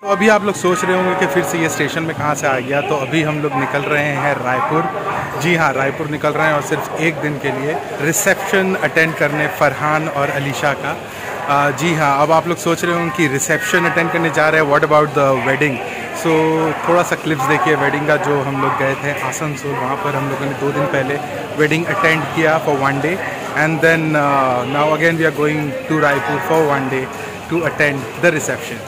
तो अभी आप लोग सोच रहे होंगे कि फिर से ये स्टेशन में कहाँ से आ गया। तो अभी हम लोग निकल रहे हैं रायपुर। जी हाँ, रायपुर निकल रहे हैं और सिर्फ एक दिन के लिए रिसेप्शन अटेंड करने फरहान और अलीशा का। जी हाँ, अब आप लोग सोच रहे होंगे कि रिसेप्शन अटेंड करने जा रहे हैं, what about the wedding. So थोड़ा सा क्लिप्स देखिए वेडिंग का। जो हम लोग गए थे आसनसोल, वहाँ पर हम लोगों ने 2 दिन पहले वेडिंग अटेंड किया for 1 day, and then now again we are going to Raipur for 1 day to attend the reception.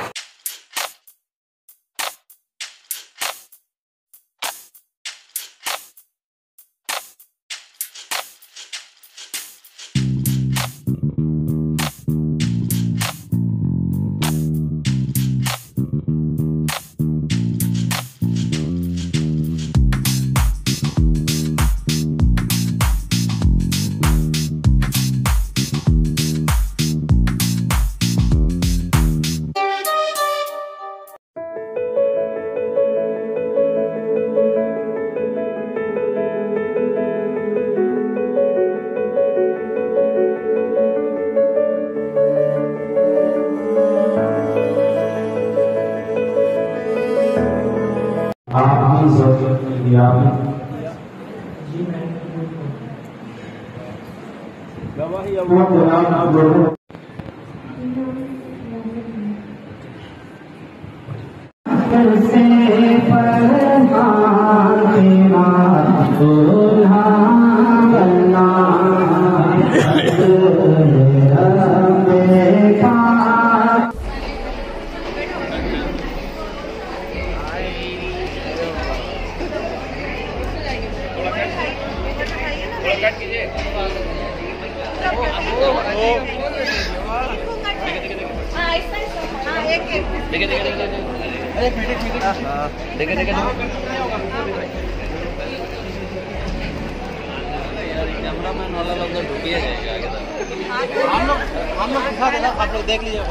Cameraman वाला लोग तो ढूंढ जाएगा आगे तक। हम लोग दिखा देना, आप लोग देख लीजिए।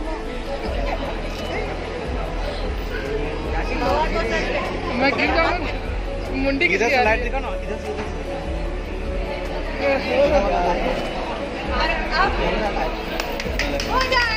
मैं गिर जाऊँ, मुंडी इधर से लाइट दिखा ना, इधर से हो जाए।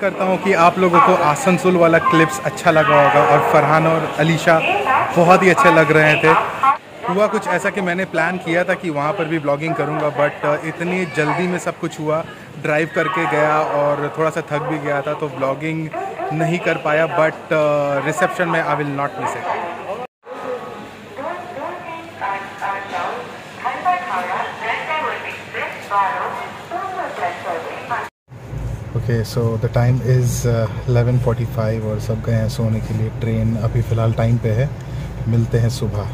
करता हूँ कि आप लोगों को आसनसोल वाला क्लिप्स अच्छा लगा होगा और फरहान और अलीशा बहुत ही अच्छे लग रहे थे। हुआ कुछ ऐसा कि मैंने प्लान किया था कि वहाँ पर भी ब्लॉगिंग करूँगा, बट इतनी जल्दी में सब कुछ हुआ, ड्राइव करके गया और थोड़ा सा थक भी गया था, तो ब्लॉगिंग नहीं कर पाया। बट रिसेप्शन में I will not miss it. Okay, so the time is 11:45 और सब गए हैं सोने के लिए। ट्रेन अभी फ़िलहाल टाइम पे है, मिलते हैं सुबह।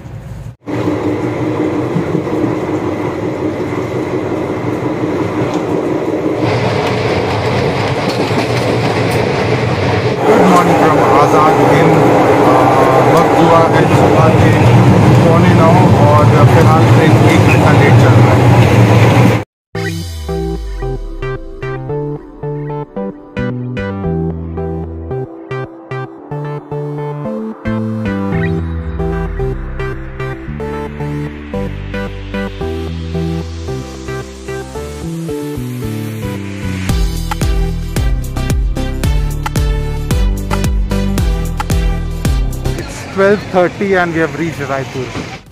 Good morning from Azad Hind. वक्त हुआ है सुबह के 8:45 और फिलहाल ट्रेन 1 घंटा लेट चल रहा है। It's 12:30 and we have reached Raipur.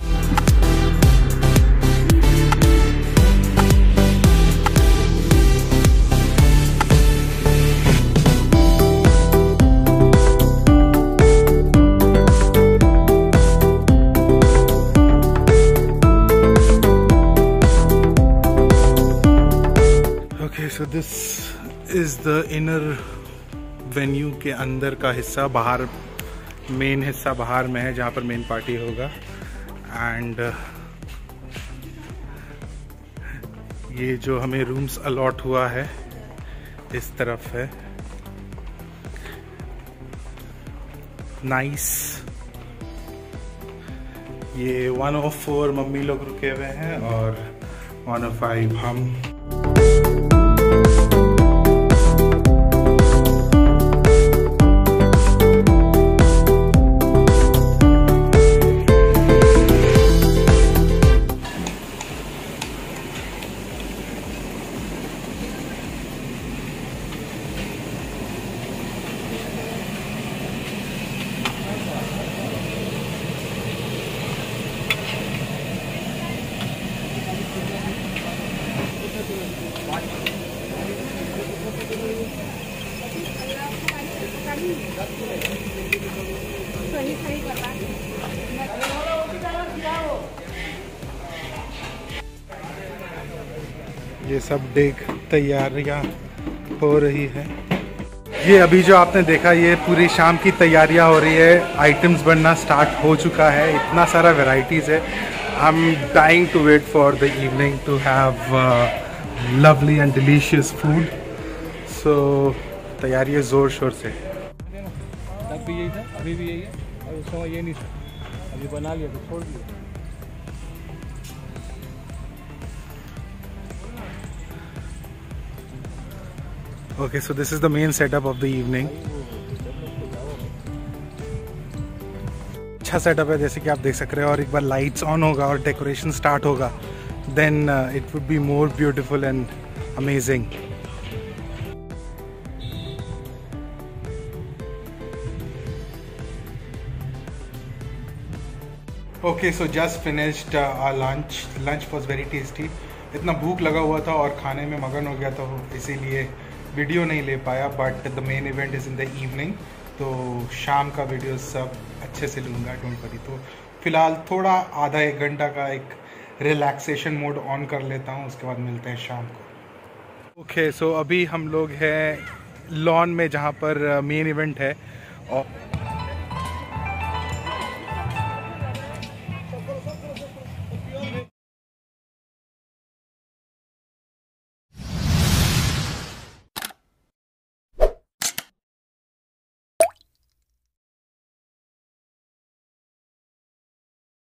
Okay, so this is the inner venue के अंदर का हिस्सा। बाहर मेन हिस्सा बाहर में है जहाँ पर मेन पार्टी होगा। एंड ये जो हमें रूम्स अलॉट हुआ है इस तरफ है। नाइस। ये 104 मम्मी लोग रुके हुए हैं और 105 हम। ये सब देख तैयारियां हो रही है। ये अभी जो आपने देखा ये पूरी शाम की तैयारियां हो रही है। आइटम्स बनना स्टार्ट हो चुका है, इतना सारा वैरायटीज़ है। I am dying to wait for the evening to have lovely and delicious food. So तैयारी है ज़ोर शोर से। तब भी यही था, अभी भी यही है और उस समय ये नहीं था। अभी बना लिया तो छोड़ दिया। Okay, so this is the main setup of the evening. अच्छा सेटअप है जैसे कि आप देख सक रहे हो। और एक बार लाइट्स ऑन होगा और डेकोरेशन स्टार्ट होगा, then it would be more beautiful and amazing. Okay, so just finished our lunch. Lunch was very tasty. इतना भूख लगा हुआ था और खाने में मगन हो गया था, इसीलिए वीडियो नहीं ले पाया। But the main event is in the evening, तो शाम का वीडियो सब अच्छे से लूँगा, डोंट वरी। तो फिलहाल थोड़ा आधा एक घंटा का एक रिलैक्सेशन मोड ऑन कर लेता हूँ, उसके बाद मिलते हैं शाम को। ओके, सो अभी हम लोग हैं लॉन में जहाँ पर मेन इवेंट है। और